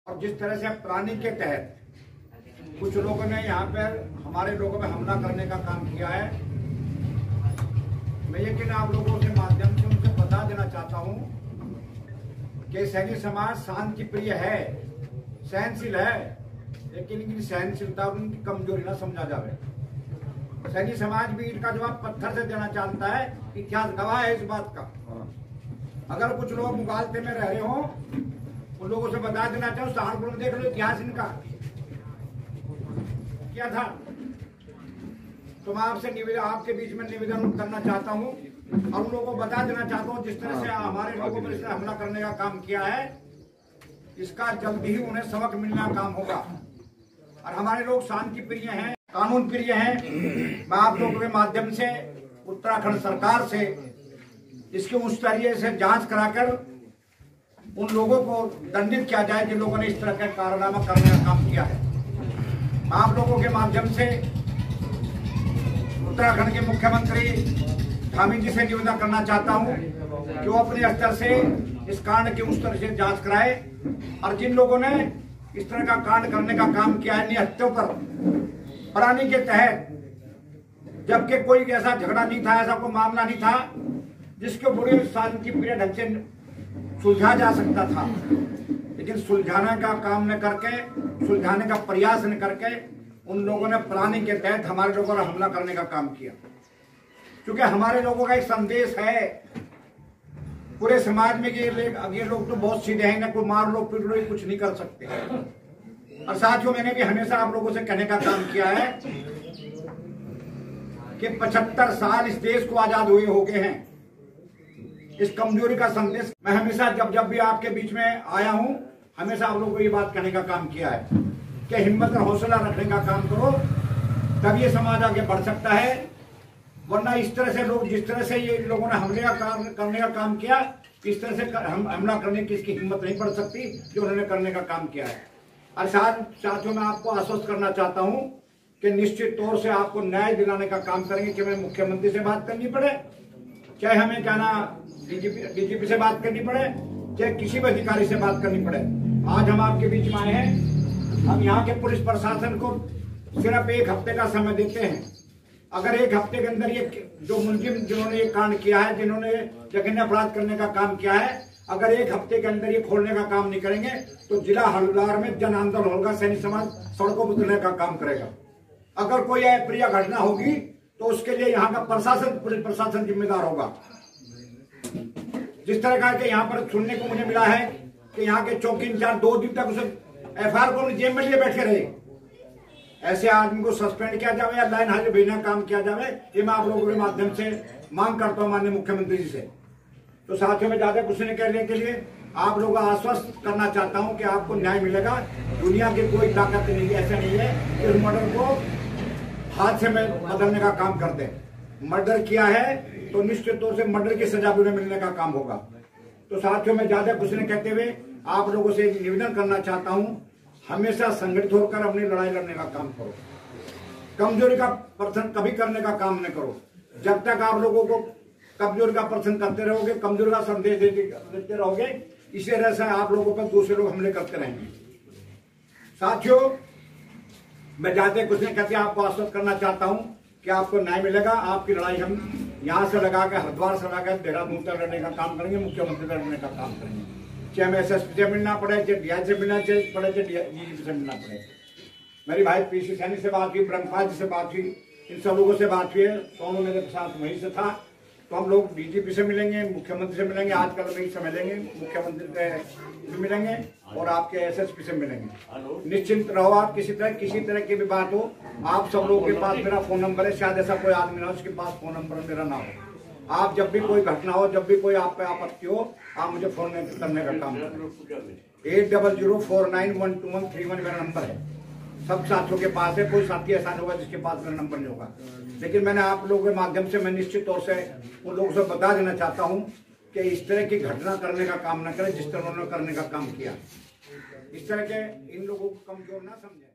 और जिस तरह से प्लानिंग के तहत कुछ लोगों ने यहाँ पर हमारे लोगों में हमला करने का काम किया है, मैं यकीन आप लोगों के माध्यम से उनसे बता देना चाहता हूँ कि सैनी समाज शांति प्रिय है, सहनशील है, लेकिन इनकी सहनशीलता और उनकी कमजोरी ना समझा जाए। सैनी समाज भी इनका जवाब पत्थर से देना चाहता है, इतिहास गवाह है इस बात का। अगर कुछ लोग मुगालते में रह रहे हो, उन लोगों से बता देना चाहूँ, सहारनपुर में देख लो इतिहास इनका क्या था। तो मैं आपसे निवेदन, आपके बीच में निवेदन करना चाहता हूँ और उन लोगों को बता देना चाहता हूँ, जिस तरह से हमारे लोगों पर इसने हमला करने का काम किया है, इसका जल्द ही उन्हें सबक मिलना काम होगा। और हमारे लोग शांति प्रिय हैं, कानून प्रिय हैं। मैं आप लोगों के माध्यम से उत्तराखंड सरकार से इसके उच्च स्तरीय से जांच कराकर उन लोगों को दंडित किया जाए जिन लोगों ने इस तरह का कारनामा करने का काम किया है। मैं आप लोगों के माध्यम से उत्तराखंड के मुख्यमंत्री धामी जी से निवेदन करना चाहता हूं कि वो अपने स्तर से इस कांड की उस तरह से जांच कराए और जिन लोगों ने इस तरह का कांड करने का काम किया है निहत्यों पर प्लानिंग के तहत, जबकि कोई ऐसा झगड़ा नहीं था, ऐसा कोई मामला नहीं था जिसको बुरी शांति प्रिय ढंग से सुलझा जा सकता था, लेकिन सुलझाने का काम न करके, सुलझाने का प्रयास न करके उन लोगों ने प्लानिंग के तहत हमारे लोगों पर हमला करने का काम किया। क्योंकि हमारे लोगों का एक संदेश है पूरे समाज में कि ये लोग तो बहुत सीधे हैं, ना कोई मार लो पीट लो, कुछ नहीं कर सकते। और साथियों, मैंने भी हमेशा आप लोगों से कहने का काम किया है कि 75 साल इस देश को आजाद हुए हो गए हैं। इस कमजोरी का संदेश मैं हमेशा जब भी आपके बीच में आया हूं, हमेशा आप लोगों को ये बात कहने का काम किया है कि हिम्मत और हौसला रखने का काम करो, तब ये समाज आगे बढ़ सकता है। वरना इस तरह से लोग, जिस तरह से ये लोगों ने हमले का करने का काम किया, इस तरह से हमला करने की इसकी हिम्मत नहीं पड़ सकती जो उन्होंने करने का काम किया है। और साथियों, मैं आपको आश्वस्त करना चाहता हूं कि निश्चित तौर से आपको न्याय दिलाने का काम करेंगे। कि हमें मुख्यमंत्री से बात करनी पड़े, चाहे हमें क्या ना डीजीपी से बात करनी पड़े, चाहे किसी भी अधिकारी से बात करनी पड़े। आज हम आपके बीच में आए हैं, हम यहाँ के पुलिस प्रशासन को सिर्फ 1 हफ्ते का समय देते हैं। अगर 1 हफ्ते के अंदर ये जो मुलजिम जिन्होंने ये कांड किया है, जिन्होंने जघन्य अपराध करने का काम किया है, अगर 1 हफ्ते के अंदर ये खोलने का काम नहीं करेंगे तो जिला हरिद्वार में जन आंदोलन होगा, सैनी समाज सड़कों पर उतरने का काम करेगा। अगर कोई अप्रिय घटना होगी तो उसके लिए यहाँ का प्रशासन, पुलिस प्रशासन जिम्मेदार होगा। जिस तरह का कि यहाँ पर सुनने को मुझे मिला है कि यहाँ के चौकी इंचार्ज 2 दिन तक उसे एफआईआर को जेल में लिए बैठे रहे। ऐसे आदमी को सस्पेंड किया जाए या लाइन हाजिर भेजना काम किया जाए, ये मैं आप लोगों के माध्यम से मांग करता हूँ माननीय मुख्यमंत्री जी से। तो साथियों, में ज्यादा कुछ नहीं करने के लिए आप लोगों को आश्वस्त करना चाहता हूँ कि आपको न्याय मिलेगा। दुनिया की कोई ताकत नहीं, ऐसा नहीं है कि मर्डर को हादसे में बदलने का काम कर दे। मर्डर किया है तो निश्चित तौर से मर्डर की सजा भी उन्हें मिलने का काम होगा। तो साथियों, में ज्यादा कुछ नहीं कहते हुए आप लोगों से निवेदन करना चाहता हूं, हमेशा संगठित होकर अपनी लड़ाई लड़ने का काम करो। कमजोरी का प्रदर्शन कभी करने का काम न करो। जब तक आप लोगों को कमजोरी का प्रदर्शन करते रहोगे, कमजोरी का संदेश देते रहोगे, इसी तरह से आप लोगों पर दूसरे लोग हमले करते रहेंगे। साथियों, मैं ज्यादा कुछ नहीं कहते, आपको आश्वस्त करना चाहता हूं कि आपको न्याय मिलेगा। आपकी लड़ाई हम यहाँ से लगा के, हरिद्वार से लगा के देहरादून तक लड़ने का काम करेंगे, मुख्यमंत्री लड़ने का काम करेंगे। चाहे हमें एसएसपी से मिलना पड़े, चाहे डीआई से मिलना पड़े, चाहे डीजीपी से मिलना पड़े। मेरी भाई पीसी सैनी से बात हुई, ब्रह्मपाल जी से बात हुई, इन सब लोगों से बात हुई है। सोनू मेरे साथ वहीं से था। तो हम लोग डीजीपी से मिलेंगे, मुख्यमंत्री से मिलेंगे, आजकल नहीं समय लेंगे, मुख्यमंत्री से भी मिलेंगे और आपके एसएसपी से मिलेंगे। निश्चिंत रहो आप, किसी तरह की भी बात हो, आप सब लोगों के पास मेरा फोन नंबर है। शायद ऐसा कोई आदमी ना हो उसके पास फोन नंबर मेरा ना हो। आप जब भी कोई घटना हो, जब भी कोई आप पे आपत्ति हो, आप मुझे फोन करने का काम करें। 8004912131 मेरा नंबर है। सब साथियों के पास है, कोई साथी ऐसा नहीं होगा जिसके पास मेरा नंबर नहीं होगा। लेकिन मैंने आप लोगों के माध्यम से मैं निश्चित तौर से उन लोगों से बता देना चाहता हूं कि इस तरह की घटना करने का काम न करें जिस तरह उन्होंने करने का काम किया। इस तरह के इन लोगों को कमजोर ना समझें।